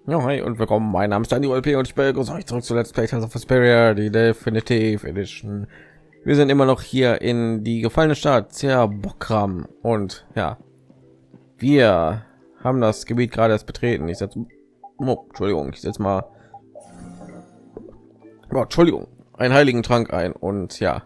Ja, hi und willkommen. Mein Name ist Daniel LP und ich begrüße euch zurück zu Let's Play Tales of Vesperia, die Definitive Edition. Wir sind immer noch hier in die gefallene Stadt Zerbokram und ja, wir haben das Gebiet gerade erst betreten. Ich setze, Entschuldigung, ich setze mal, Entschuldigung, einen heiligen Trank ein und ja,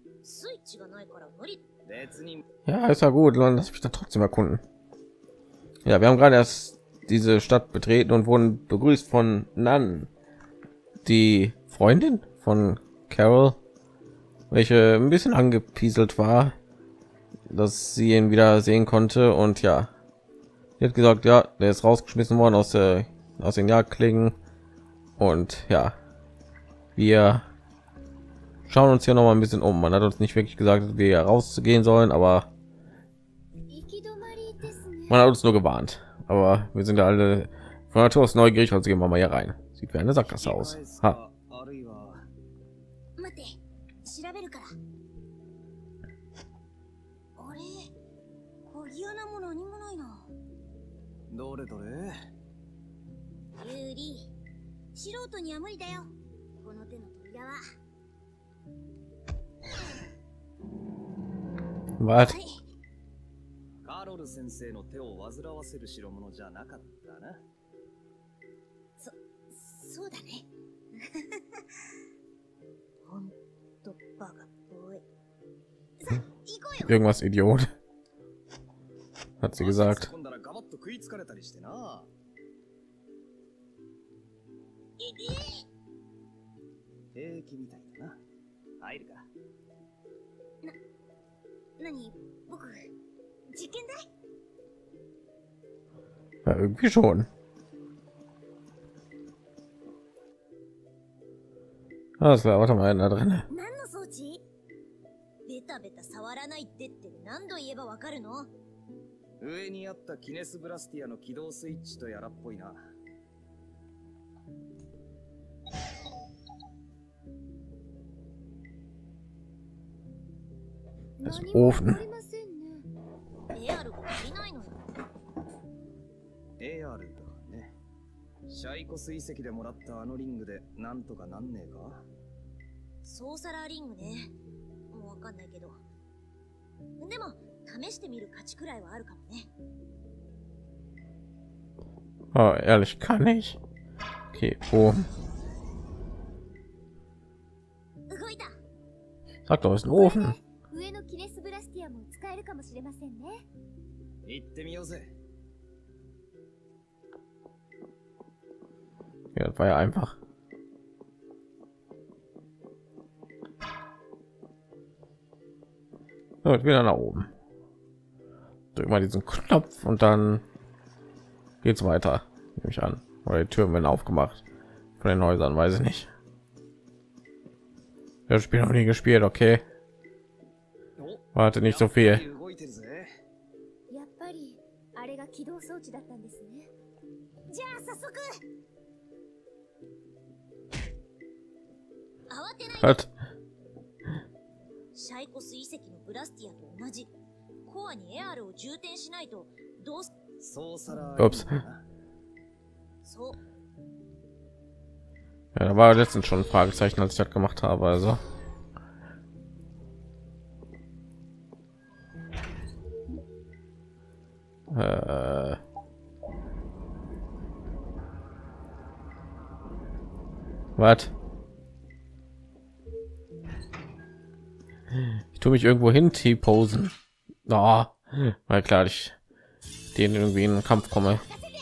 ist ja gut, lass mich dann trotzdem erkunden. Ja, wir haben gerade erst diese Stadt betreten und wurden begrüßt von Nan, die Freundin von Carol, welche ein bisschen angepieselt war, dass sie ihn wieder sehen konnte. Und ja, sie hat gesagt, ja, der ist rausgeschmissen worden aus den Jagdklingen. Und ja, wir schauen uns hier noch mal ein bisschen um. Man hat uns nicht wirklich gesagt, dass wir hier rauszugehen sollen, aber man hat uns nur gewarnt. Aber wir sind ja alle von Natur aus neugierig, also gehen wir mal hier rein. Sieht wie eine Sackgasse aus. Ha. Was? カロル先生の手を煩わせる代物じゃなかったな。そうだね。ほんとバカっぽい。さ、行こうよ。 Irgendwas Idiot, hat sie gesagt. 今度はガバッと食いつかれたりしてな。平気みたいだな。入るか。何？僕。 Ja, irgendwie schon. Alles klar, warte mal, da drin. 上にあったキネスブラスティアの起動スイッチとやらっぽいな。 Das Ofen. AR だね。シャイコス遺跡でもらったあのリングでなんとかなんねえか。ソーサラーリングね。もうわかんないけど。でも試してみる価値くらいはあるかもね。 Oh, ehrlich, kann ich. Okay, wo? Sag doch, ist ein Ofen. 上のキネスブラスティアも使えるかもしれませんね。行ってみようぜ。 Ja, das war ja einfach. So, wieder nach oben. Drück mal diesen Knopf und dann geht's weiter. Nehme ich an. Oder die Türen werden aufgemacht. Von den Häusern, weiß ich nicht. Das Spiel noch nie gespielt, okay. Warte nicht so viel. Was? シャイコス遺跡のブラスティアと同じコアにエアールを充填しないとどうそうさら Ups. そう Ja, da war letztens schon ein Fragezeichen, als ich das gemacht habe, also. Was? Ich tue mich irgendwo hin T-Posen. Oh, weil klar, ich den irgendwie in den Kampf komme.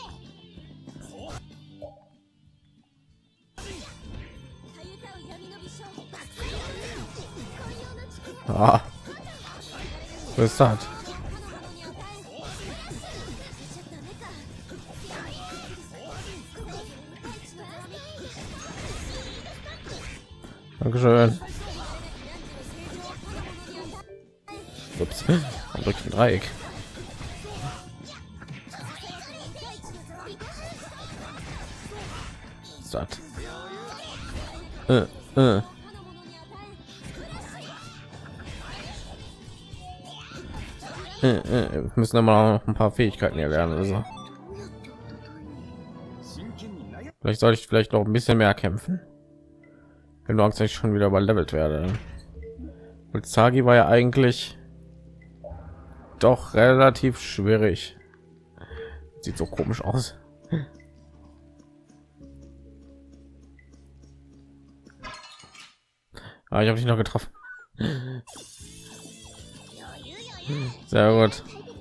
Ah, was ist das? Dankeschön. Ups, drückt ein Dreieck. Satt. Wir müssen immer noch ein paar Fähigkeiten hier lernen. Also. Vielleicht sollte ich vielleicht noch ein bisschen mehr kämpfen. Wenn du Angst, dass ich schon wieder überlevelt werde. Und Sagi war ja eigentlich doch relativ schwierig. Sieht so komisch aus. Ah, ich habe dich noch getroffen. Sehr gut.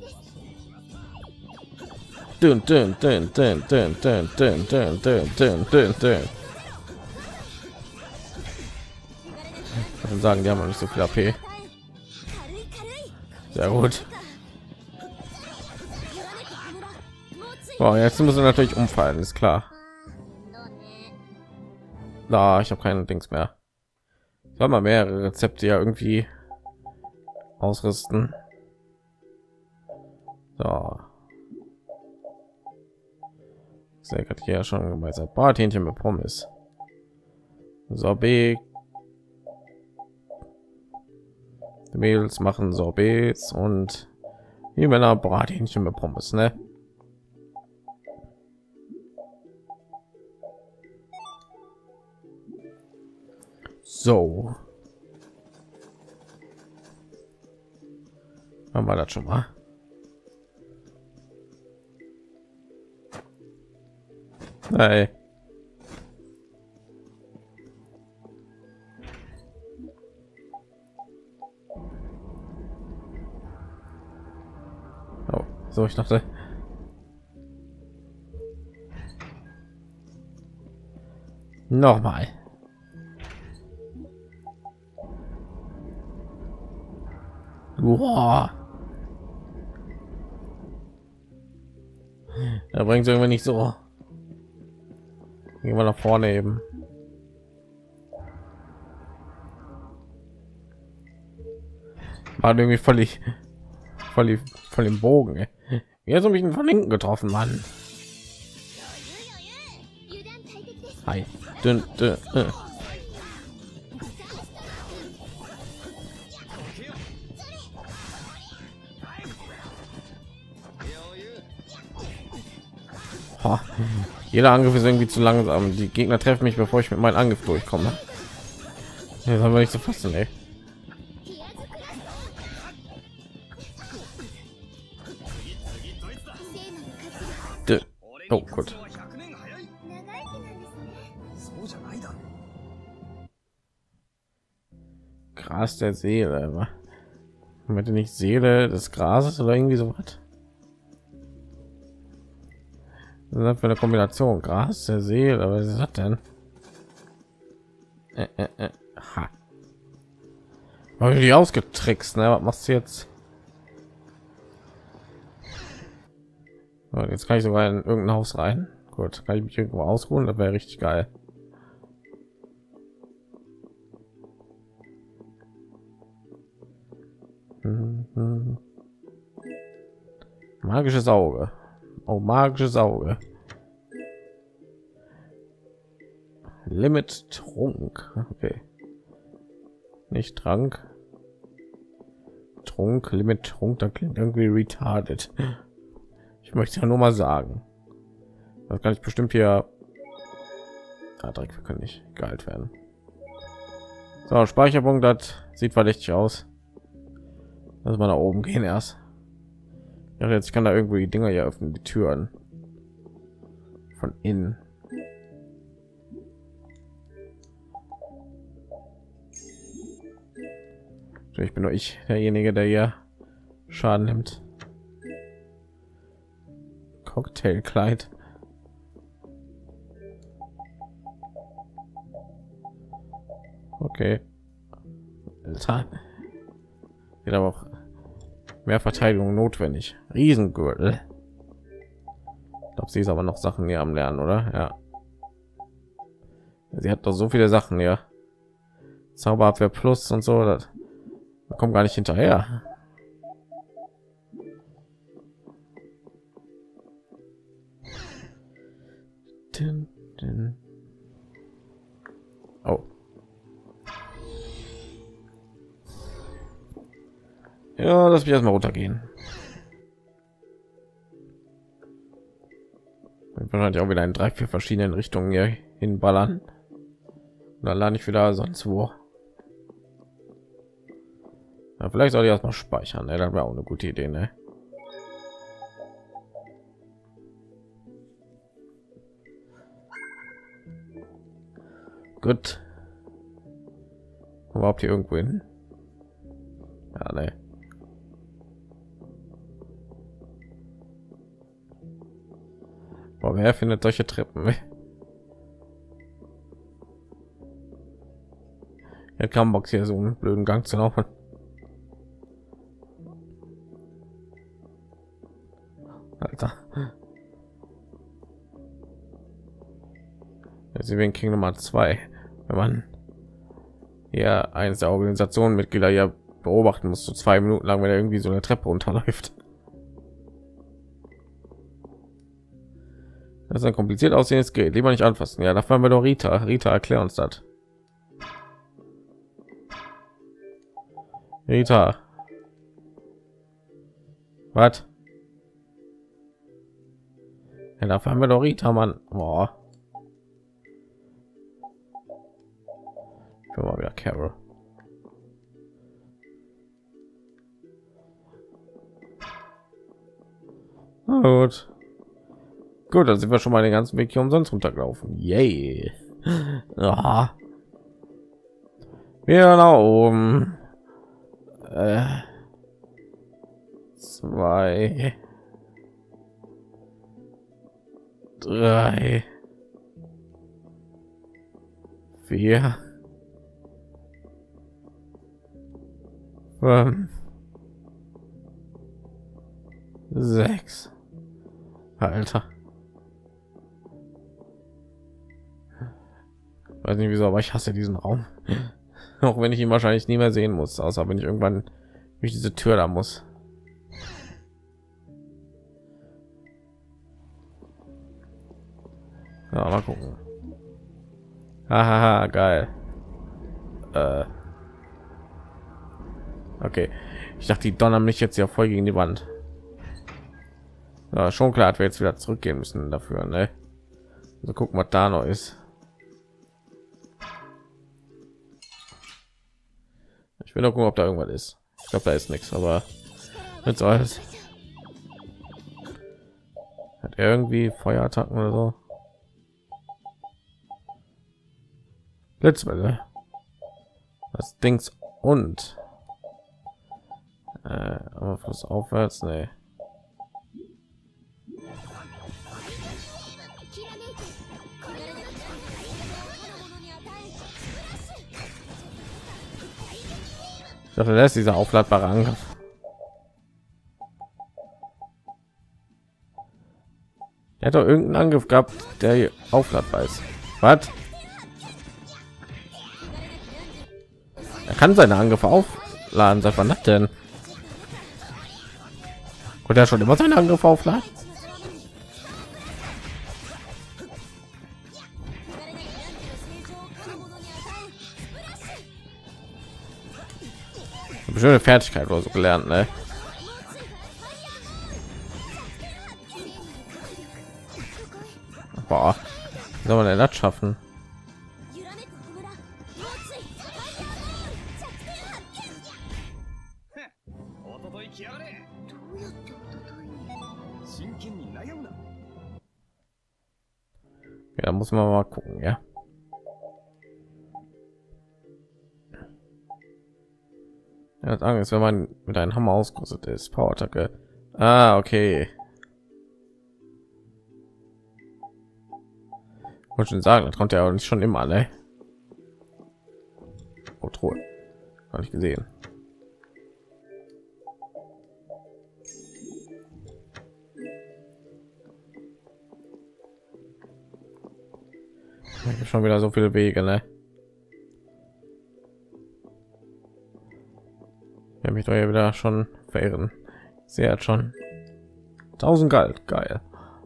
Dün, dün, dün, dün, dün, dün, dün, dün, dün, dün, dün, dün. Ich würde sagen, die haben noch nicht so viel AP. Sehr gut. Wow, jetzt müssen wir natürlich umfallen, ist klar. Da, ich habe keine Dings mehr. Soll mal mehrere Rezepte ja irgendwie ausrüsten. So. Sehr gerade hier schon gemeißelt. Brathähnchen mit Pommes. Sorbet. Die Mädels machen Sorbets und die Männer Brathähnchen mit Pommes, ne? So. Haben wir das schon mal? Hey. Oh, so, ich dachte. Nochmal. Wow. Er bringt irgendwie nicht so. Gehen wir nach vorne eben. War irgendwie voll im Bogen. Ey. Jetzt habe ich ihn von hinten getroffen, Mann. Hi. Dün, dün, Oh, jeder Angriff ist irgendwie zu langsam. Die Gegner treffen mich, bevor ich mit meinem Angriff durchkomme. Jetzt haben wir nicht so fassen, ey. Oh gut. Gras der Seele. Mit nicht Seele des Grases oder irgendwie so was. Das ist für eine Kombination Gras der Seele. Was ist das denn? Ha. Habe ich die ausgetrickst, ne? Was machst du jetzt? So, jetzt kann ich sogar in irgendein Haus rein. Gut, kann ich mich irgendwo ausruhen? Das wäre richtig geil. Magisches Auge. Oh, magisches Auge. Limit Trunk. Okay. Nicht Trank. Trunk, Limit Trunk, da klingt irgendwie retarded. Ich möchte ja nur mal sagen. Das kann ich bestimmt hier. Ah, direkt, wir können nicht geheilt werden. So, Speicherpunkt, das sieht verdächtig aus. Lass mal nach oben gehen erst. Ja, jetzt kann da irgendwie die Dinger hier öffnen, die Türen von innen. Ich bin nur ich derjenige, der hier Schaden nimmt. Cocktailkleid. Okay. Alter. Geht aber auch mehr Verteidigung notwendig. Riesengürtel. Ich glaube, sie ist aber noch Sachen hier am Lernen, oder? Ja. Sie hat doch so viele Sachen hier. Zauberabwehr Plus und so. Das kommt gar nicht hinterher. Oh. Ja, lass mich erstmal runtergehen. wahrscheinlich auch wieder in 3-4 verschiedenen Richtungen hier hinballern. Und dann lande ich wieder sonst wo. Ja, vielleicht soll ich erstmal speichern, ne? Das wäre auch eine gute Idee, ne? Gut. Überhaupt hier irgendwo hin? Ja, ne. Boah, wer findet solche Treppen? Ja, kam Box hier so einen blöden Gang zu laufen. Alter. Resident King Nummer 2. Wenn man ja eines der Organisationen Mitglieder ja beobachten muss, so 2 Minuten lang, wenn er irgendwie so eine Treppe runterläuft. Das ist ein kompliziert aussehendes Gerät. Lieber nicht anfassen. Ja, da fahren wir doch Rita. Rita, erklär uns das. Rita. Was? Ja, da fahren wir doch Rita, Mann. Boah. Mal wieder Carol. Gut. Gut, dann sind wir schon mal den ganzen Weg hier umsonst runtergelaufen. Yay. Ja. Wir nach oben. 2, 3, 4, 5, 6. Alter. Weiß nicht wieso, aber ich hasse diesen Raum. Auch wenn ich ihn wahrscheinlich nie mehr sehen muss, außer wenn ich irgendwann durch diese Tür da muss. Ja, mal gucken. Haha, geil. Okay, ich dachte, die donnern mich jetzt ja voll gegen die Wand. Ja, schon klar, dass wir jetzt wieder zurückgehen müssen dafür, ne? Also gucken, was da noch ist. Ich will noch gucken, ob da irgendwas ist. Ich glaube, da ist nichts, aber jetzt alles. Hat er irgendwie Feuerattacken oder so? Blitzwelle. Das Dings und aber Fluss aufwärts, ne. Ich dachte, das ist dieser aufladbare Angriff. Er hat doch irgendeinen Angriff gehabt, der hier aufladbar ist. Was? Er kann seine Angriffe aufladen. Seit wann das denn? Konnte er schon immer seine Angriffe aufladen? Schöne Fertigkeit oder so gelernt, ne? Boah, wie soll man denn das schaffen? Ja, muss man mal gucken, ja. Er hat Angst, wenn man mit einem Hammer ausgerüstet ist. Power-Attacke. Ah, okay. Wollte schon sagen, das kommt ja auch nicht schon immer, ne? Oh, Truhe. Habe ich gesehen. Ich habe schon wieder so viele Wege, ne? Ich habe mich doch ja wieder schon verirren. Sie hat schon 1000 Gold, geil.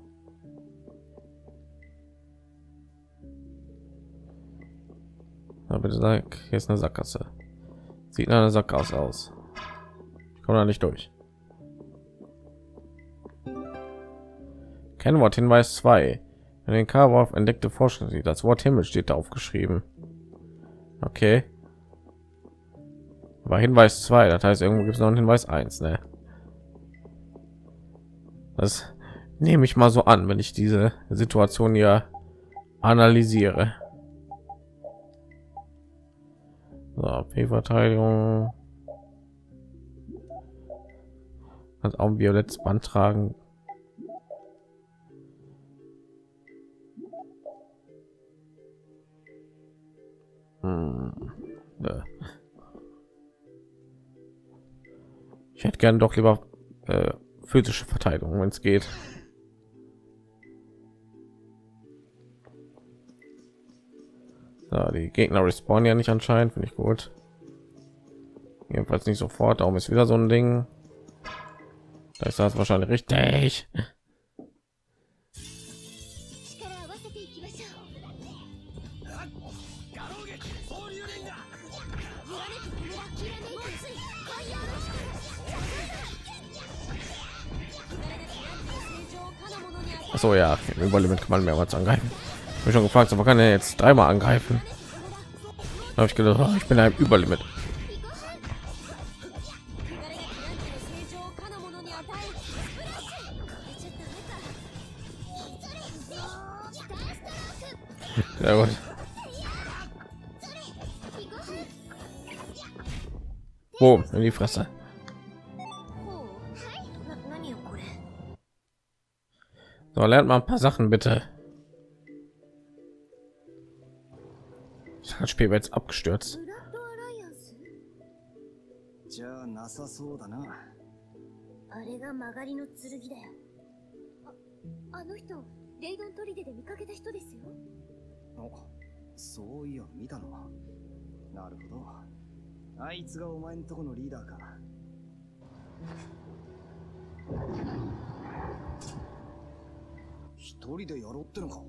Aber bitte sag, hier ist eine Sackgasse. Sieht nach einer Sackgasse aus. Ich komme da nicht durch. Kennwort Hinweis 2. In den Karwolf entdeckte Forschung, das Wort Himmel steht da aufgeschrieben. Okay. Aber Hinweis 2, das heißt, irgendwo gibt es noch einen Hinweis 1, ne? Das nehme ich mal so an, wenn ich diese Situation hier analysiere. So, P-Verteidigung. Kannst auch ein violettes Band tragen. Ne. Ich hätte gern doch lieber physische Verteidigung, wenn es geht. So, die Gegner respawnen ja nicht anscheinend, finde ich gut. Jedenfalls nicht sofort. Darum ist wieder so ein Ding. Da ist das wahrscheinlich richtig. Ach so, ja, im Überlimit kann man mehrmals angreifen. Ich habe schon gefragt, aber kann er jetzt dreimal angreifen? Da habe ich gedacht, oh, ich bin ein Überlimit. Sehr gut. Boom, in die Fresse. So, lernt mal ein paar Sachen bitte. Das Spiel wird jetzt abgestürzt. じゃあなさそうだな。あれが曲がりの剣だよ。あの人、レイドン砦で見かけた人ですよ。お、そういや見たの。なるほど。あいつがお前んとこのリーダーか。一人でやろうってのか。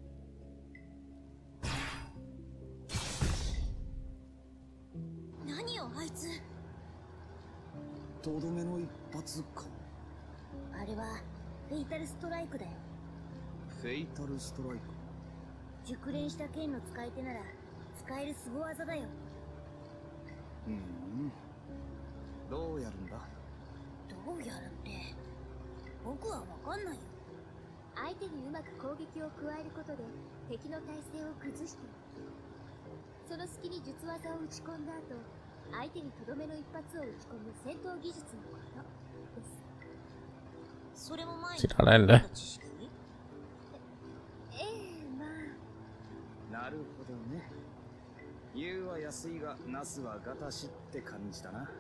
何よあいつ。とどめの一発か。あれはフェイタルストライクだよ。フェイタルストライク。熟練した剣の使い手なら使える凄技だよ。どうやるんだ。どうやるって僕はわかんないよ。相手にうまく攻撃を加えることで敵の体勢を崩してその隙に術技を打ち込んだ後相手にとどめの一発を打ち込む戦闘技術のことです。それも前に知識？まあなるほどね。言うは安いがなすはガタシって感じだな。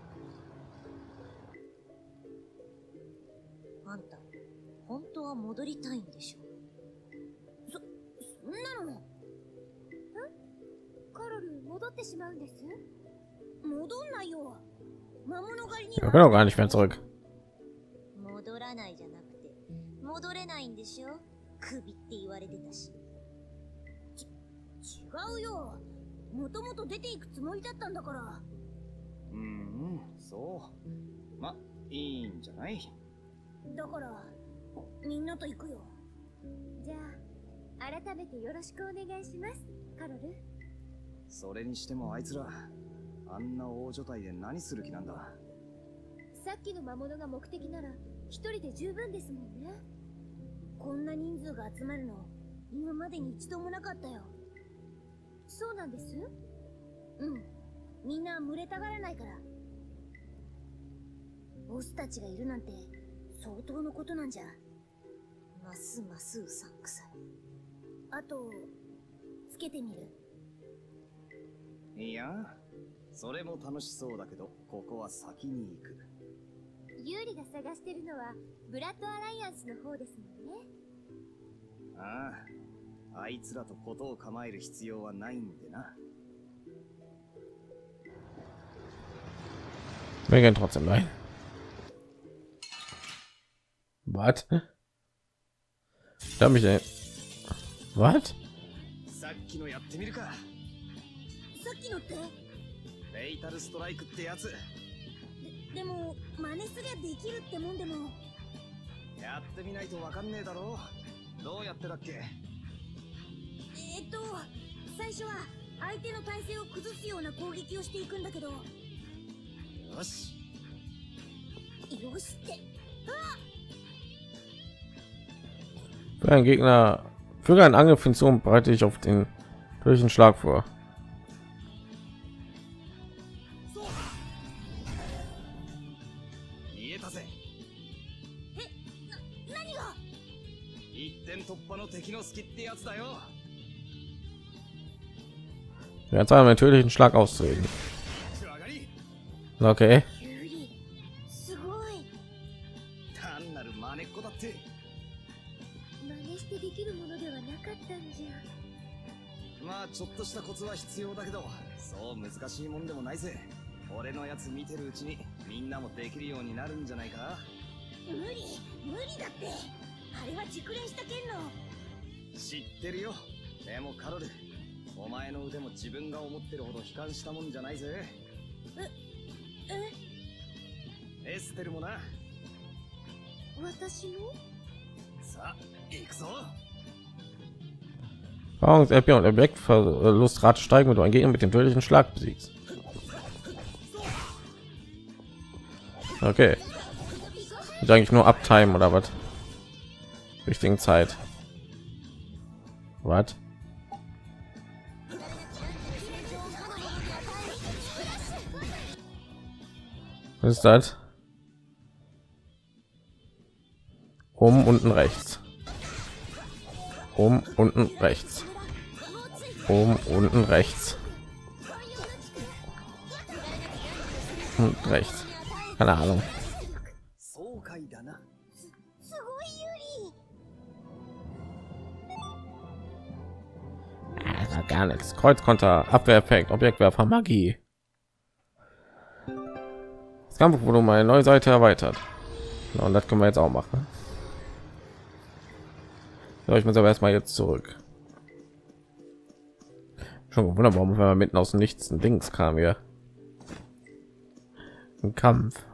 あんた本当は戻りたいんでしょ。そんなの。カロル戻ってしまうんです。戻んないよ。魔物狩りに。 Wir können auch gar nicht mehr zurück. 戻らないじゃなくて戻れないんでしょ。首って言われてたし。違うよ。もともと出ていくつもりだったんだから。そう。ま、いいんじゃない。だからみんなと行くよ。じゃあ改めてよろしくお願いします、カロル。それにしてもあいつらあんな大所帯で何する気なんだ。さっきの魔物が目的なら一人で十分ですもんね。こんな人数が集まるの今までに一度もなかったよ。そうなんです。みんな群れたがらないから。ボスたちがいるなんて相当のことなんじゃ。ますますうさんくさい。あとつけてみる。いやそれも楽しそうだけどここは先に行く。ユーリが探してるのはブラッドアライアンスの方ですもんね。ああ、あいつらとことを構える必要はないんでな。 Wir gehen trotzdem rein. Was? Da mich was? さっきのやってみるか。さっきのってフェイタルストライクってやつ。でも真似すりゃできるってもんでも。やってみないとわかんねえだろ。 どうやってだっけ。最初は相手の体勢を崩すような攻撃をしていくんだけど。よし。よしって。 Für einen Gegner, führe einen Angriff hinzu und bereite dich auf den durch den Schlag vor. 見えたぜ。何が？一点突破の敵の隙ってやつだよ。 Ganz einen natürlichen Schlag austreten. Okay. すごい。単なる真似っこだって。真似してできるものではなかったんじゃ。まあちょっとしたコツは必要だけど、そう難しいもんでもないぜ。俺のやつ見てるうちにみんなもできるようになるんじゃないか。無理だって。あれは熟練した剣の。知ってるよ。でもカロル、お前の腕も自分が思ってるほど悲観したもんじゃないぜ。エステルもな。私も。さあ行くぞ。 Erfahrungs-RP und Objektverlustrate steigen, wenn du einen Gegner mit dem tödlichen Schlag besiegst. Okay. Ist eigentlich nur Uptime oder was? Richtigen Zeit. Was? Was ist das? Oben, unten, rechts. Oben, unten, rechts. Oben, unten, rechts. Und rechts. Keine Ahnung. Also gar nichts. Kreuzkonter, Abwehreffekt, Objektwerfer, Magie. Das Kampf wurde um eine neue Seite erweitert. Ja, und das können wir jetzt auch machen. So, ich muss aber erstmal jetzt zurück. Schon gewundert, warum wir mitten aus dem Nichts ein Dings kam hier. Ein Kampf.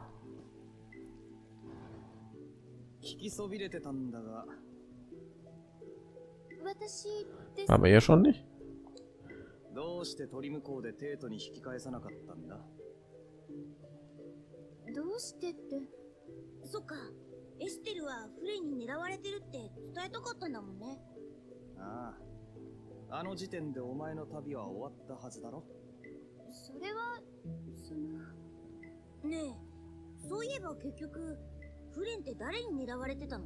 Aber hier schon nicht. どうして鳥向こうでテートに引き返さなかったんだ。どうしてって。そっか、エステルはフレンに狙われてるって伝えたかったんだもんね。ああ、あの時点でお前の旅は終わったはずだろ。それはその。ねえ、そういえば結局フレンって誰に狙われてたの？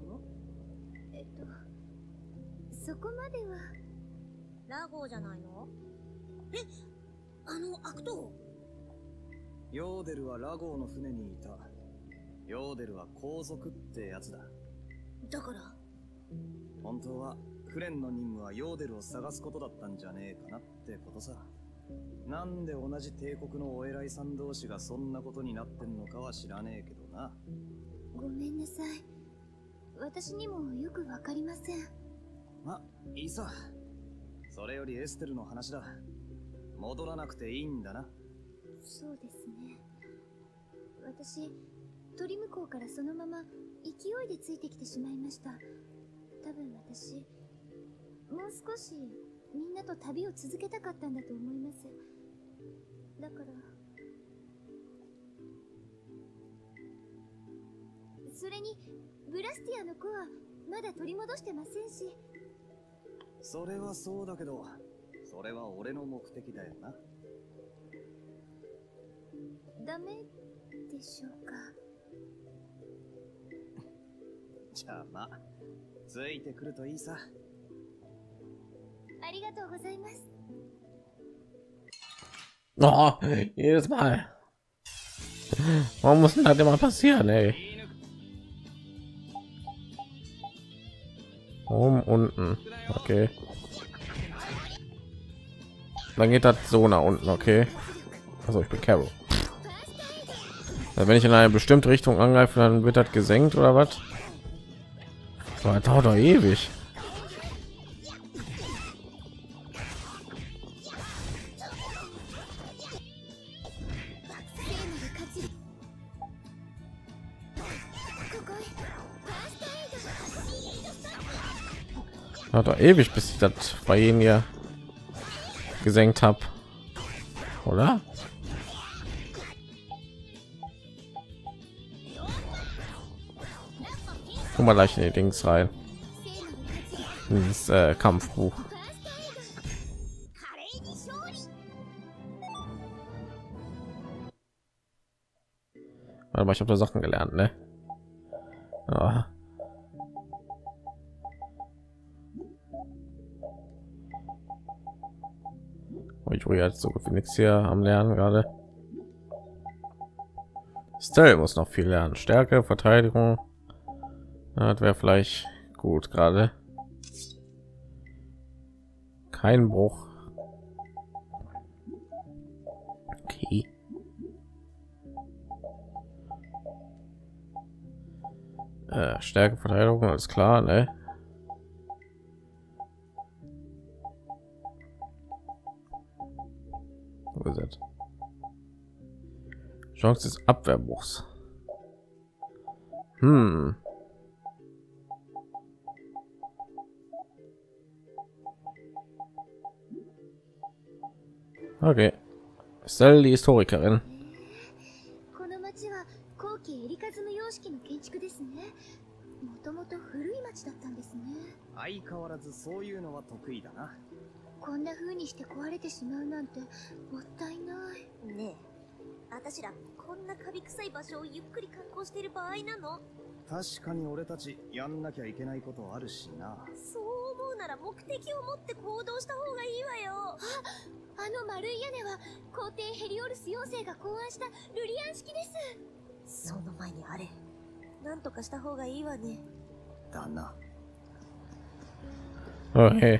そこまでは。ラゴーじゃないの？え、あの悪党？ヨーデルはラゴーの船にいた。ヨーデルは皇族ってやつだ。だから本当はフレンの任務はヨーデルを探すことだったんじゃねえかなってことさ。なんで同じ帝国のお偉いさん同士がそんなことになってんのかは知らねえけどな。ごめんなさい。私にもよくわかりません。ま、いいさ。それよりエステルの話だ。戻らなくていいんだな。そうですね。私、鳥向こうからそのまま勢いでついてきてしまいました。多分私、もう少しみんなと旅を続けたかったんだと思います。だから、それにブラスティアの子はまだ取り戻してませんし。それはそうだけど、それは俺の目的だよな。ダメでしょうか。じゃあまあ、ついてくるといいさ。ありがとうございます。 Oh, jedes Mal. Warum muss denn das immer passieren, ey? Oben, unten. Okay. Dann geht das so nach unten, okay. Also ich bin Carol. Wenn ich in eine bestimmte Richtung angreife, dann wird das gesenkt oder was? Das dauert doch ewig. Hat doch ewig, bis ich das bei ihnen hier gesenkt habe, oder? Guck mal gleich in die Dings rein. Dieses Kampfbuch. Aber ich habe da Sachen gelernt, ne? Ja. Ich ruhe jetzt so gut wie nichts hier am Lernen gerade. Stell muss noch viel lernen. Stärke, Verteidigung. Ja, das wäre vielleicht gut gerade. Kein Bruch. Okay. Stärke, Verteidigung, alles klar, ne? Wo ist es? Chance des Abwehrbruchs. Okay. Stell die Historikerin. この町は後期エリカズム様式の建築ですね。もともと古い町だったんですね。 相変わらずそういうのは得意だな。 こんな風にして壊れてしまうなんてもったいない。 ねえ、私らこんなカビ臭い場所をゆっくり観光している場合なの？ 確かに俺たちやんなきゃいけないことあるしな。 そう思うなら目的を持って行動した方がいいわよ。 あの丸い屋根は皇帝ヘリオルス4世が考案したルリアン式です。 その前にあれ、なんとかした方がいいわね。 だな。 Okay.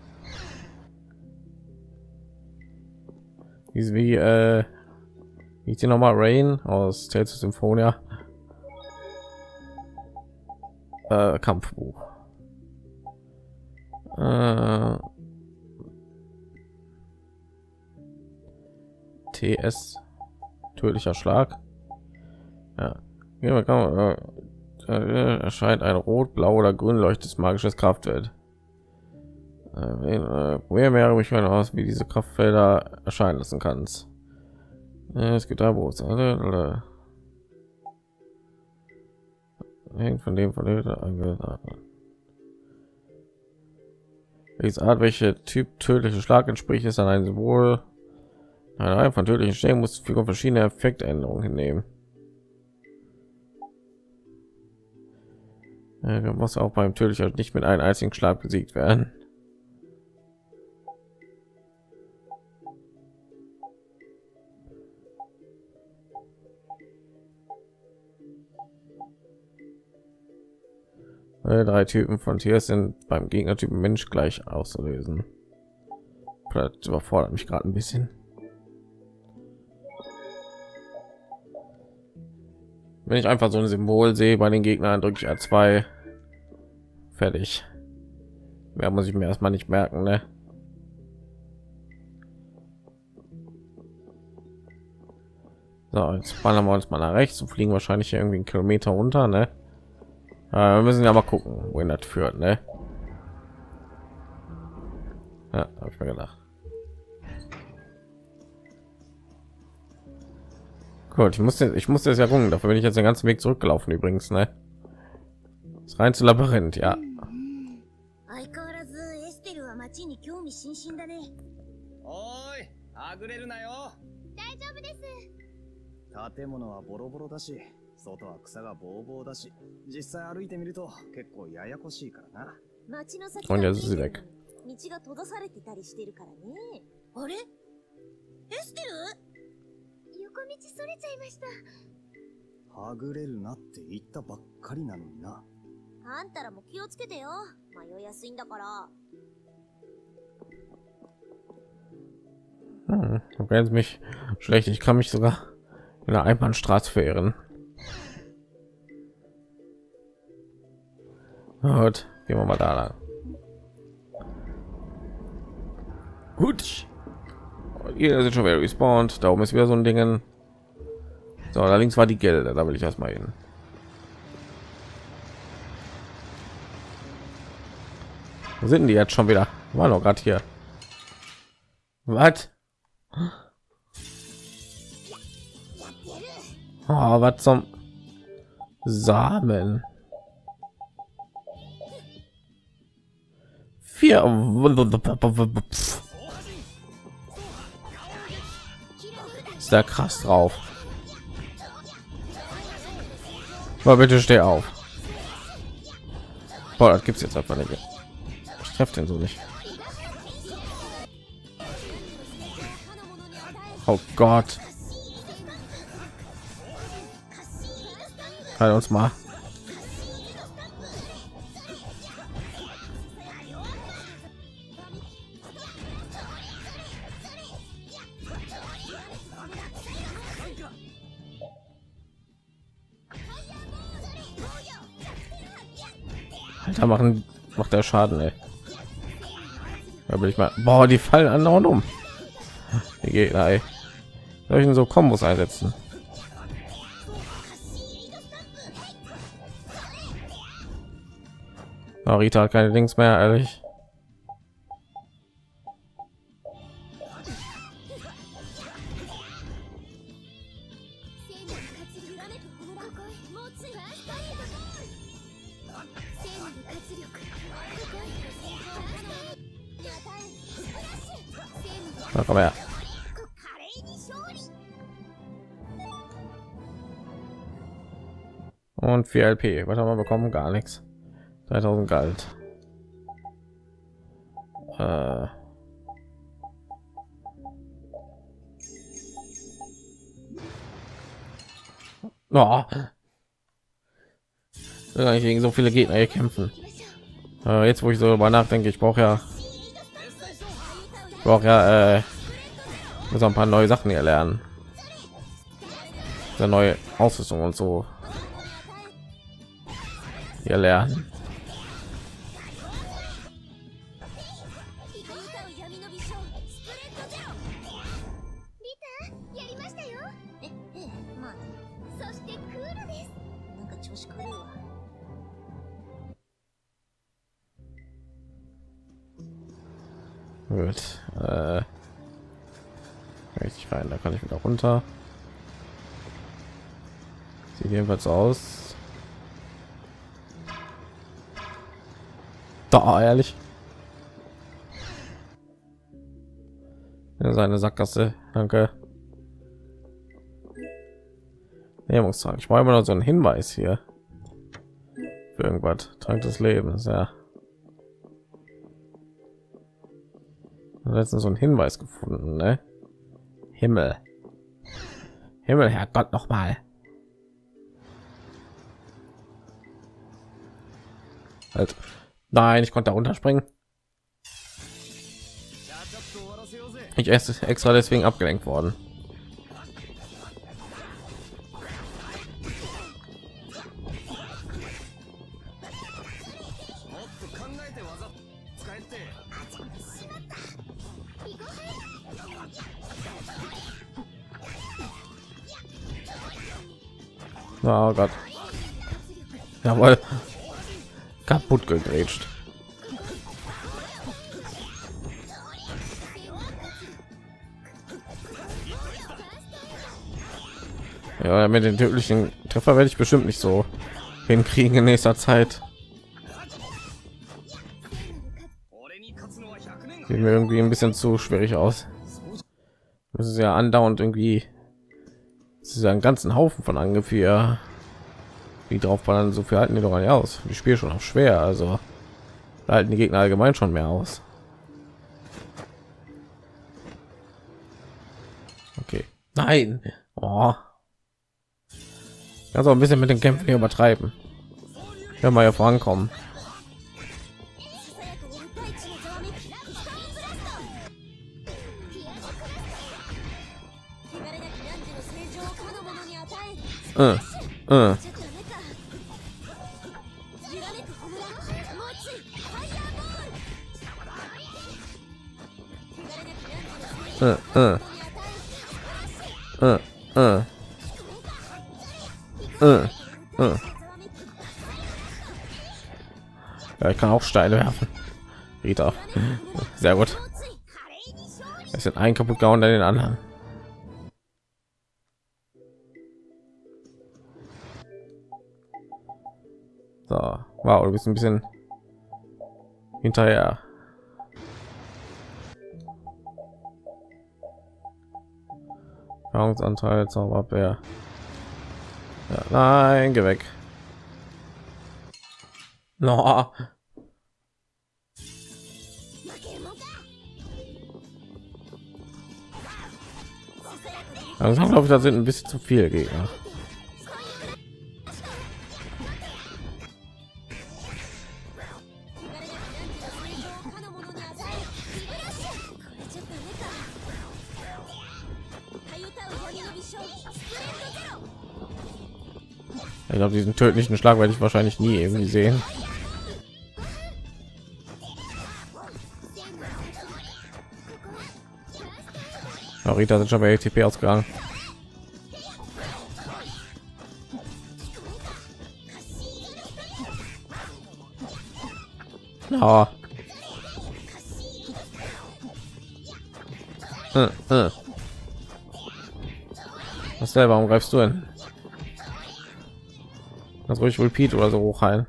Wie wie sie noch mal Rain aus Tales of Symphonia. Kampfbuch. TS tödlicher Schlag. Ja. Erscheint ein rot, blau oder grün leuchtendes magisches Kraftfeld. Mehr mich aus, wie diese Kraftfelder erscheinen lassen kannst. Es gibt da alle hängt von dem welches Art, welche Typ tödliche Schlag entspricht, ist an ein Symbol. Eine Reihe von tödlichen Schlägen muss für verschiedene Effektänderungen hinnehmen. Muss auch beim tödlicher nicht mit einem einzigen Schlag besiegt werden. Drei Typen von Tier sind beim Gegnertypen Mensch gleich auszulösen. Das überfordert mich gerade ein bisschen. Wenn ich einfach so ein Symbol sehe bei den Gegnern, drücke ich R2. Fertig. Mehr muss ich mir erstmal nicht merken, ne? So, jetzt ballern wir uns mal nach rechts und fliegen wahrscheinlich hier irgendwie einen Kilometer runter, ne? Wir müssen ja mal gucken, wohin das führt, ne? Ja, habe ich mir gedacht. Gut, ich musste es ja gucken, dafür bin ich jetzt den ganzen Weg zurückgelaufen übrigens, ne? Das reinste Labyrinth, ja. 相変わらずエステルは街に興味津々だね。 おーい、はぐれるなよ。 大丈夫です。 建物はボロボロだし、外は草がぼうぼうだし、実際歩いてみると結構ややこしいからな。 街の先 Und が jetzt ist sie weg. 道が閉ざされてたりしてるからね。あれ？エステル？ 横道それちゃいました。 はぐれるなって言ったばっかりなのにな。 あんたらも気をつけてよ。迷いやすいんだから。 Du kennst mich schlecht. Ich kann mich sogar in der Einbahnstraße verirren. Gut, gehen wir mal da lang. Gut. Hier sind schon wieder respawned. Da oben ist wieder so ein Ding. So, da links war die Gelder. Da will ich erstmal hin. Wo sind die jetzt schon wieder? War noch gerade hier. Was? Oh, was zum Samen? 4. Ist da krass drauf. Mal bitte steh auf. Boah, das gibt's jetzt einfach nicht. Ich treffe den so nicht. Oh Gott. Halt uns mal. Alter, macht der Schaden, ey. Da will ich mal. Boah, die fallen andauernd um. Die Gegner, ey. Soll ich denn so Kombos einsetzen? Oh, Rita hat keine Links mehr, ehrlich. Na, komm her. Und 4 LP. Was haben wir bekommen? Gar nichts. 3000 Geld. Oh. Ich gegen so viele Gegner hier kämpfen. Jetzt, wo ich so darüber nachdenke, ich brauche ja muss auch ein paar neue Sachen hier lernen. Eine neue Ausrüstung und so hier lernen. Gut, richtig rein, da kann ich wieder runter. Sieht jedenfalls aus. Da, ehrlich. Ja, seine Sackgasse, danke. Ernährungstrank. Ich brauche immer noch so einen Hinweis hier. Für irgendwas. Trank des Lebens, ja. Letztens so einen Hinweis gefunden, ne? Himmel, Herrgott, noch mal. Halt. Nein, ich konnte da runterspringen. Ich esse extra deswegen abgelenkt worden. Oh Gott. Jawohl. Kaputt gegrätscht. Ja, mit den tödlichen Treffer werde ich bestimmt nicht so hinkriegen in nächster Zeit. Sieht mir irgendwie ein bisschen zu schwierig aus. Das ist ja andauernd irgendwie. Es ist ja ein ganzen Haufen von Angriffen. Wie drauf ballern, so viel halten die doch nicht aus. Die Spiel schon auch schwer, also da halten die Gegner allgemein schon mehr aus. Okay, nein, oh. Kannst auch ein bisschen mit den Kämpfen hier übertreiben. Ja, mal hier vorankommen. Ja, ich kann auch Steine werfen. Rita. Sehr gut. Es sind ein kaputt gehauen, den anderen. So, wow, du bist ein bisschen hinterher. Erfahrungsanteil, Zauberabwehr. Ja, nein, geh weg. No. Also, glaube ich, da sind ein bisschen zu viele Gegner. Ich glaube, diesen tödlichen Schlag werde ich wahrscheinlich nie irgendwie sehen. Rita sind schon bei ATP ausgegangen. Oh. Was denn? Warum greifst du hin? Das ruhig Repeat oder so hoch ein.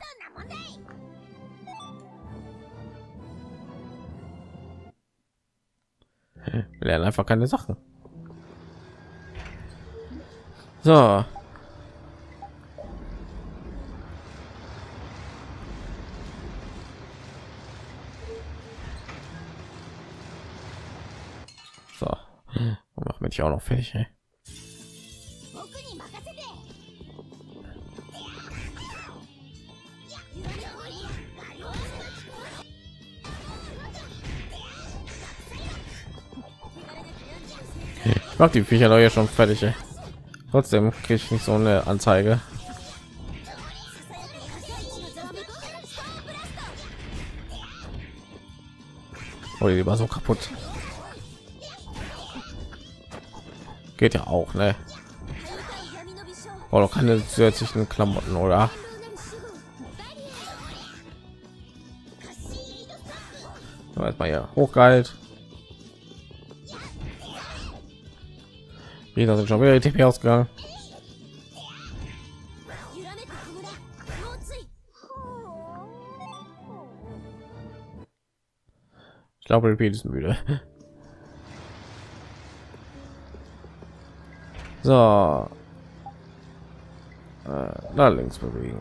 Wir lernen einfach keine Sachen. So. So. Mach mich auch noch fertig. Ey. Ich mach die Viecher doch hier schon fertig. Ey. Trotzdem kriege ich nicht so eine Anzeige. Oh, die war so kaputt. Geht ja auch, ne? Oh, doch keine zusätzlichen Klamotten, oder? Erstmal hier hochgeheilt. Wieder sind schon wieder die TP ausgegangen. Ich glaube, Repeat ist müde. So. Nach links bewegen.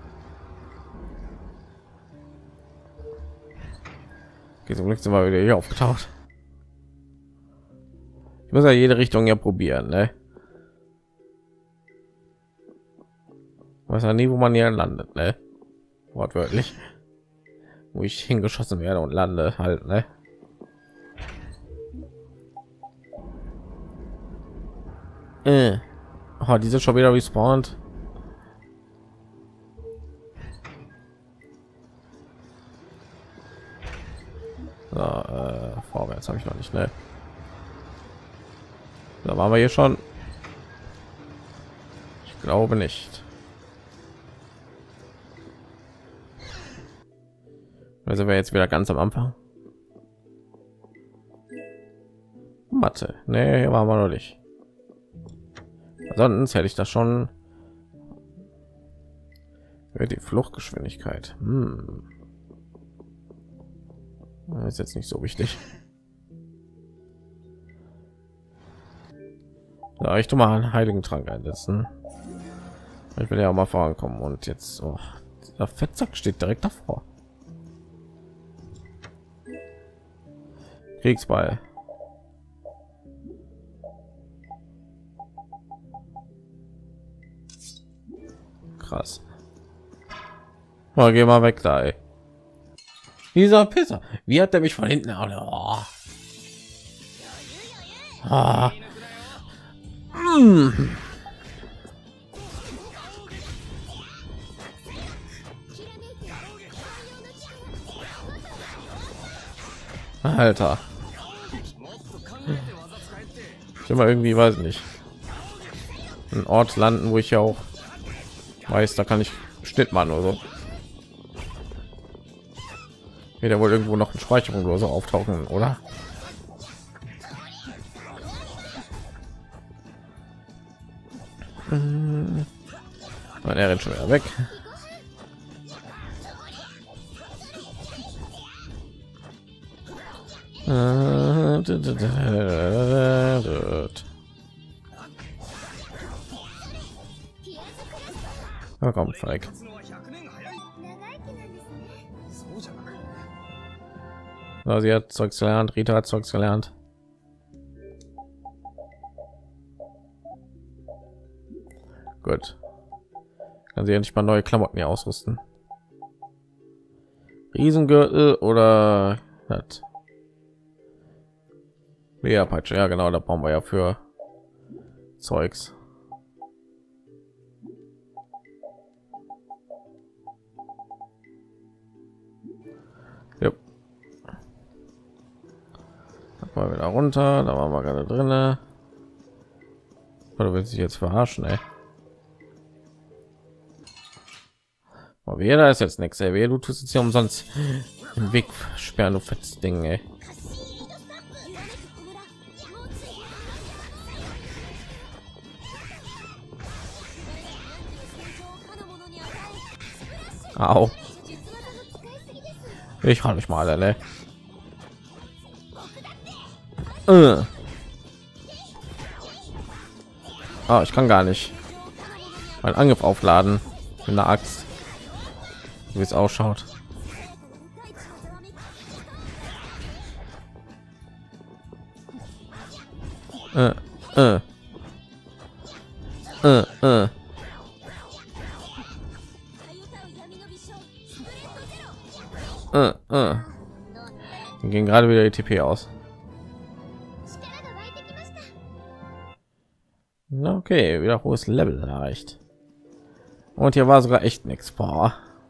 Geht zum Glück sind wir wieder hier aufgetaucht. Ich muss ja jede Richtung ja probieren, ne? Weiß ja nie, wo man hier landet, ne? Wortwörtlich. Wo ich hingeschossen werde und lande halt, ne? Oh, die sind schon wieder respawned. So, vorwärts habe ich noch nicht, ne? Da waren wir hier schon. Ich glaube nicht. Also wir jetzt wieder ganz am Anfang. Mathe. Nee, hier waren wir noch nicht. Sonst hätte ich das schon. Die Fluchtgeschwindigkeit. Das ist jetzt nicht so wichtig. Ja, ich tu mal einen heiligen Trank einsetzen. Ich will ja auch mal vorankommen und jetzt oh, der Fettsack steht direkt davor. Kriegsball. Krass. Oh, geh mal weg da, ey. Dieser Pisser. Wie hat er mich von hinten? Oh. Ah. Alter. Ich will mal irgendwie, weiß nicht, ein Ort landen, wo ich ja auch weiß, da kann ich Schnitt machen oder so. Wird ja wohl irgendwo noch ein Speicherpunkt oder so auftauchen, oder? Er rennt schon wieder weg. Na komm, Feig. So, sie hat Zeugs gelernt, Rita hat Zeugs gelernt. Gut. Kann sie endlich mal neue Klamotten hier ausrüsten. Riesengürtel oder hat Lea-Peitsche, ja genau, da brauchen wir ja für Zeugs. Ja. Mal wieder runter, da waren wir gerade drin. Oder will sich jetzt verarschen, ey? Aber wer da ist jetzt nichts, ey. Wer, du tust jetzt hier umsonst im Weg sperren, du fettes Ding, ey. Au. Ich kann nicht mal, ne? Ah, ich kann gar nicht meinen Angriff aufladen mit einer Axt, wie es ausschaut. Äh. Wir gehen gerade wieder die TP aus. Na, okay, wieder hohes Level erreicht. Und hier war sogar echt nichts. Boah.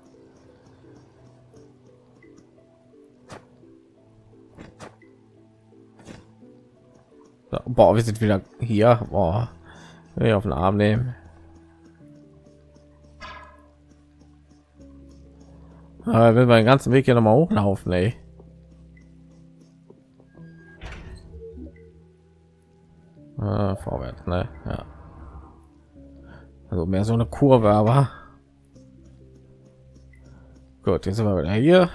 So, boah, wir sind wieder hier. Boah. Auf den Arm nehmen. Aber will meinen ganzen Weg hier noch mal hochlaufen, ey. Vorwärts, ne? Ja. Also mehr so eine Kurve, aber gut, jetzt sind wir wieder hier.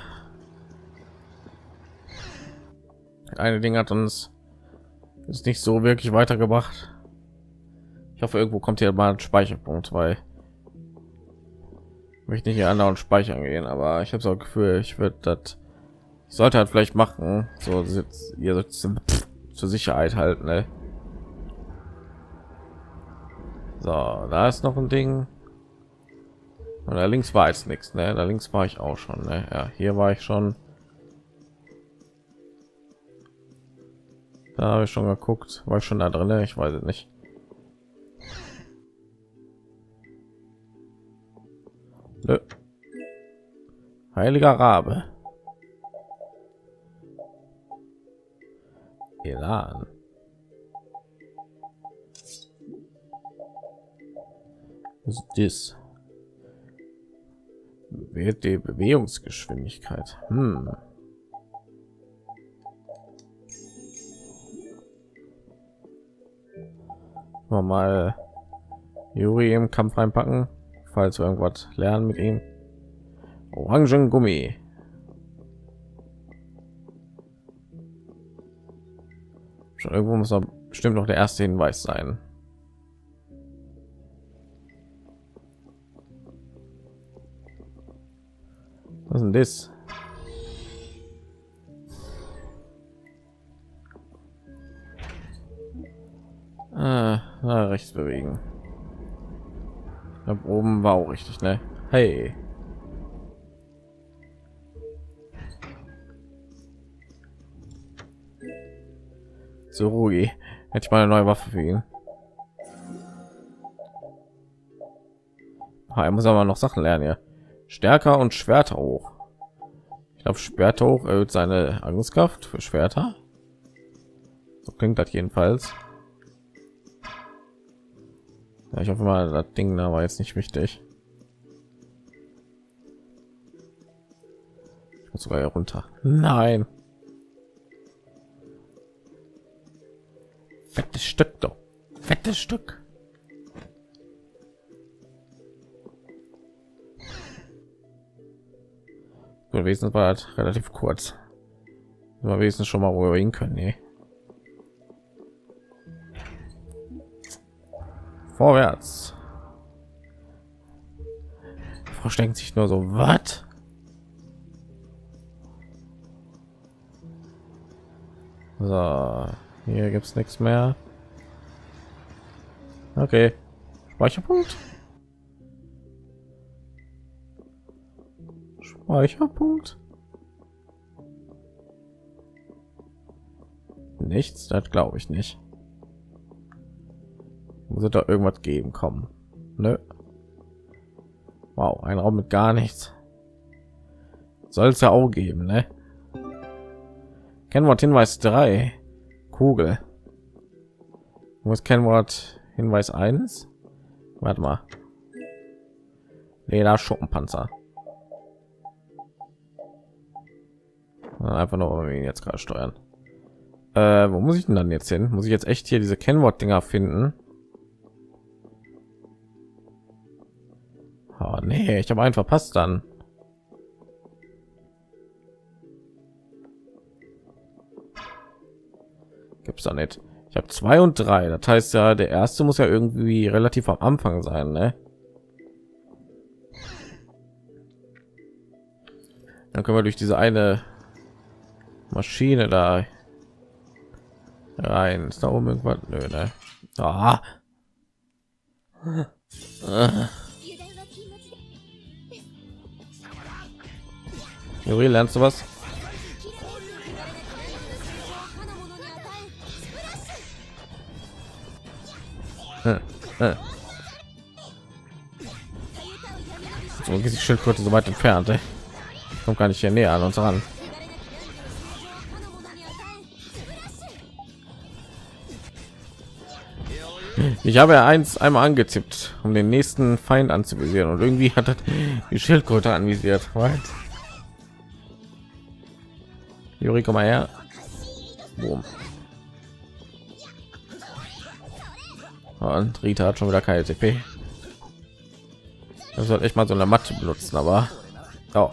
Eine Ding hat uns ist nicht so wirklich weitergebracht. Ich hoffe, irgendwo kommt hier mal ein Speicherpunkt, weil ich möchte nicht hier andauernd speichern gehen, aber ich habe so ein Gefühl, ich sollte halt vielleicht machen, so hier zur Sicherheit halt, ne? So, da ist noch ein Ding. Und da links war jetzt nichts, ne? Da links war ich auch schon, ne? Ja, hier war ich schon. Da habe ich schon geguckt, war ich schon da drin, ne? Ich weiß es nicht. Nö. Heiliger Rabe. Elan. Was ist das? Wird die Bewegungsgeschwindigkeit. Mal Yuri im Kampf reinpacken, falls wir irgendwas lernen mit ihm. Orangengummi. Schon irgendwo muss er bestimmt noch der erste Hinweis sein. Was ist denn das? Rechts bewegen. Da oben war auch richtig, ne? Hey. So, Ruhi. Hätte ich mal eine neue Waffe für ihn. Er muss aber noch Sachen lernen, ja. Stärker und Schwerter hoch. Ich glaube, Schwerter hoch erhöht seine Angriffskraft für Schwerter. So klingt das jedenfalls. Ja, ich hoffe mal, das Ding da war jetzt nicht wichtig. Ich muss sogar hier runter. Nein. Fettes Stück doch. Fettes Stück. Gewesen war halt relativ kurz. Wir wissen schon mal, wo wir hin können. Nee. Vorwärts. Frau denkt sich nur so, was? So, hier gibt es nichts mehr. Okay, Speicherpunkt. Speicherpunkt. Nichts, das glaube ich nicht. Muss es da irgendwas geben? Kommen. Nö. Wow, ein Raum mit gar nichts. Soll es ja auch geben, ne? Kennwort Hinweis 3. Kugel. Wo ist Kennwort Hinweis 1? Warte mal. Leder Schuppenpanzer. Einfach nur ihn jetzt gerade steuern. Wo muss ich denn dann jetzt hin? Muss ich jetzt echt hier diese Kennwort-Dinger finden? Oh, nee, ich habe einen verpasst dann. Gibt's da nicht. Ich habe 2 und 3. Das heißt ja, der erste muss ja irgendwie relativ am Anfang sein, ne? Dann können wir durch diese eine Maschine da rein. Ist da oben irgendwas? Nö, ne? Ah. Juri, lernst du was? So geht die Schildkröte so weit entfernt, ey. Kommt gar nicht hier näher an uns ran. Ich habe ja einmal angezippt, um den nächsten Feind anzuvisieren, und irgendwie hat das die Schildkröte anvisiert. Right? Juri, komm mal her. Boom. Und Rita hat schon wieder keine TP. Das soll echt mal so eine Matte benutzen, aber oh.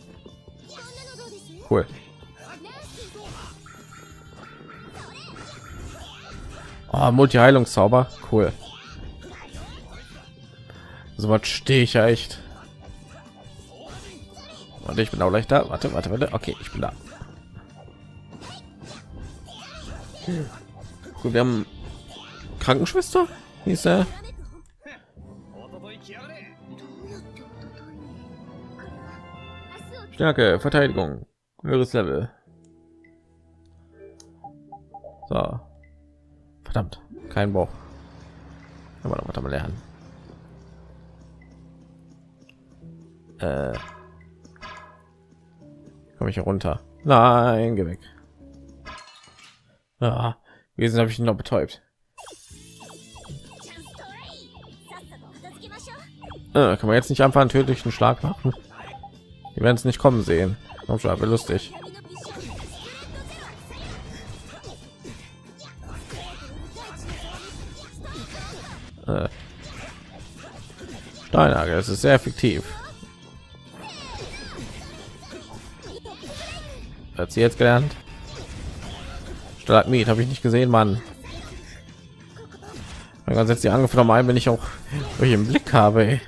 Cool. Oh, Multi-Heilungszauber, cool. So was stehe ich ja echt. Und ich bin auch gleich da. Warte. Okay, ich bin da. Gut, wir haben Krankenschwester. Wie ist er? Stärke, Verteidigung, höheres Level. So. Verdammt, kein Bauch. Aber noch was mal lernen. Komme ich hier runter? Nein, geh weg. Ah, Wesen habe ich ihn noch betäubt. Kann man jetzt nicht einfach einen tödlichen Schlag machen? Wir werden es nicht kommen sehen. Komm schon, aber lustig. Steinhagel, das ist sehr effektiv. Hat sie jetzt gelernt? Stalagmit habe ich nicht gesehen, Mann. Dann setzt die angefangen ein, wenn ich auch durch im Blick habe. Ey.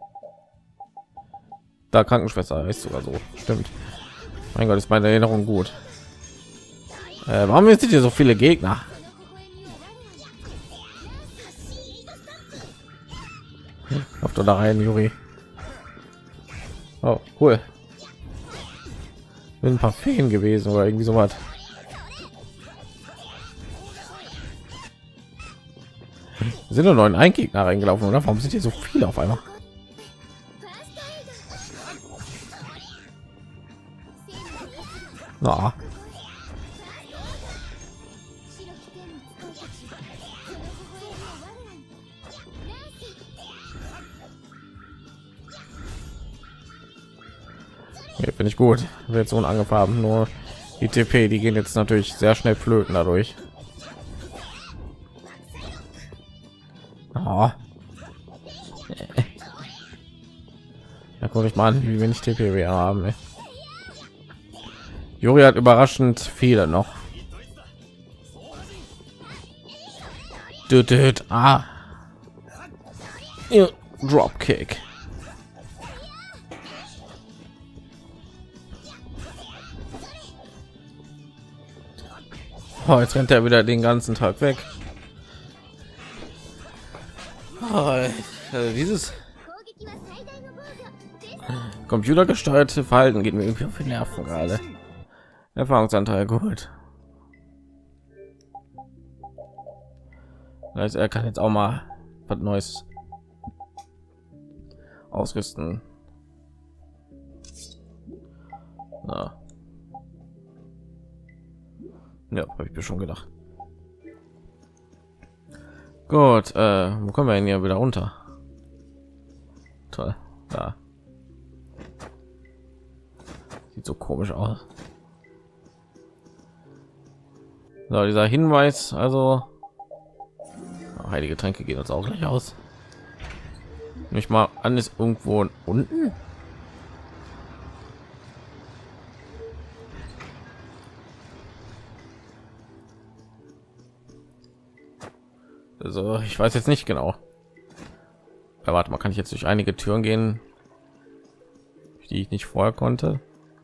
Da Krankenschwester ist sogar so. Stimmt. Mein Gott, ist meine Erinnerung gut. Warum sind hier so viele Gegner? Auf da rein, Juri. Oh, cool. Bin ein paar Feen gewesen oder irgendwie so was. Sind nur 9 Gegner reingelaufen, oder? Warum sind hier so viele auf einmal? Na. Hier bin ich gut. Wird so unangefangen. Nur die TP, die gehen jetzt natürlich sehr schnell flöten dadurch. Oh. Da gucke ich mal an, wie wenig TP wir haben. Ey. Juri hat überraschend viele noch. Ah. Dropkick. Oh, jetzt rennt er wieder den ganzen Tag weg. Oh, dieses computergesteuerte Verhalten geht mir irgendwie auf die Nerven gerade. Erfahrungsanteil gut. Das heißt, er kann jetzt auch mal was Neues ausrüsten. Na. Ja, habe ich mir schon gedacht. Gut, wo kommen wir denn hier wieder runter? Toll, da. Sieht so komisch aus. So, dieser Hinweis, also heilige Tränke gehen uns auch gleich aus. Nicht mal an, ist irgendwo unten. Also ich weiß jetzt nicht genau. Ja, warte mal, kann ich jetzt durch einige Türen gehen, die ich nicht vorher konnte?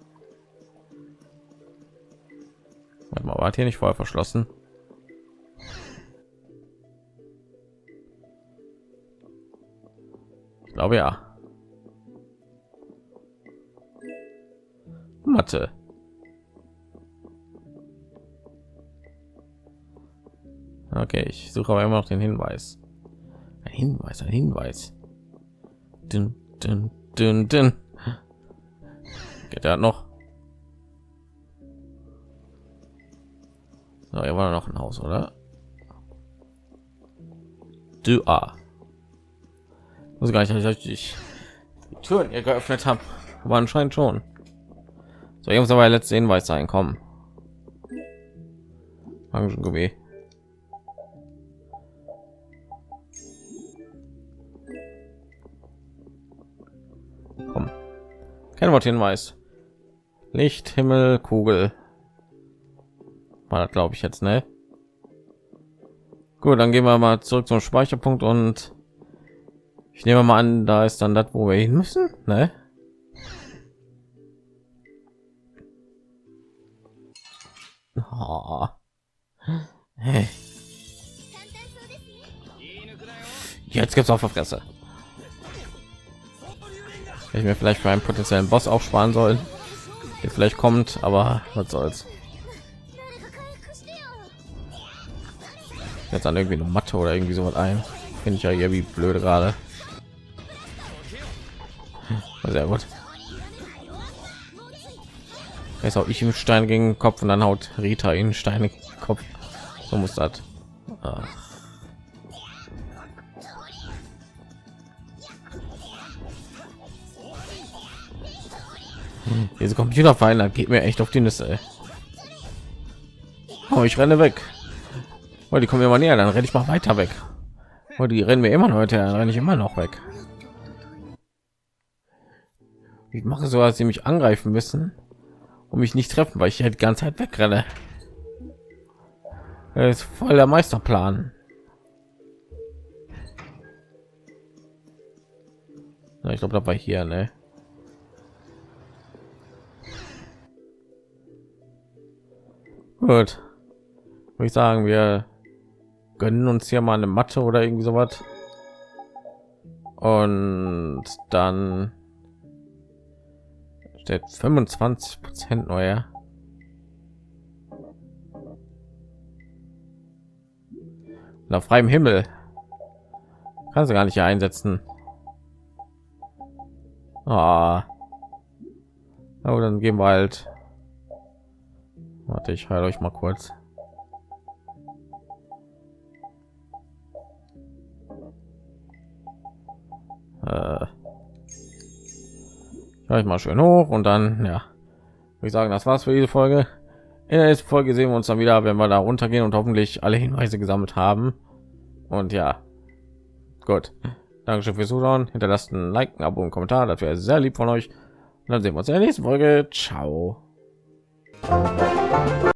Warte mal, war hier nicht vorher verschlossen? Ich glaube ja. Mathe. Okay, ich suche aber immer noch den Hinweis. Ein Hinweis, ein Hinweis. Dün, dün, dün, dün. Geht er noch? So, hier war noch ein Haus, oder? Du muss gar nicht, dass ich die Türen hier geöffnet habe, aber anscheinend schon. So, hier muss aber der letzte Hinweis sein. Komm. Orangengourmet. Komm. Kein Wort Hinweis. Licht, Himmel, Kugel. War das, glaube ich, jetzt, ne? Gut, dann gehen wir mal zurück zum Speicherpunkt und ich nehme mal an, da ist dann das, wo wir hin müssen, ne? Oh. Hey. Jetzt gibt's auf der Fresse. Hätte ich mir vielleicht für einen potenziellen Boss aufsparen sollen, der vielleicht kommt, aber was soll's. Jetzt an irgendwie eine Matte oder irgendwie so was ein, finde ich ja irgendwie blöd gerade. Sehr gut. Jetzt auch ich im Stein gegen den Kopf und dann haut Rita in Steine Kopf. So muss das. Ach. Diese Computerfeinde geht mir echt auf die Nüsse. Oh, ich renne weg. Oh, die kommen immer näher, dann renne ich mal weiter weg. Oh, die rennen mir immer noch weiter, dann renne ich immer noch weg. Ich mache so, dass sie mich angreifen müssen und mich nicht treffen, weil ich halt die ganze Zeit wegrenne. Das ist voll der Meisterplan. Ja, ich glaube, da war hier, ne? Gut, würde ich sagen, wir gönnen uns hier mal eine Matte oder irgendwie sowas und dann steht 25% neuer. Nach freiem Himmel kannst du gar nicht hier einsetzen. Ah, aber dann gehen wir halt. Warte, ich heile euch mal kurz. Ich ich mal schön hoch und dann, ja, würde ich sagen, das war's für diese Folge. In der nächsten Folge sehen wir uns dann wieder, wenn wir da runtergehen und hoffentlich alle Hinweise gesammelt haben. Und ja, gut. Dankeschön fürs Zuschauen. Hinterlasst ein Like, ein Abo, einen Kommentar. Das wäre sehr lieb von euch. Und dann sehen wir uns in der nächsten Folge. Ciao.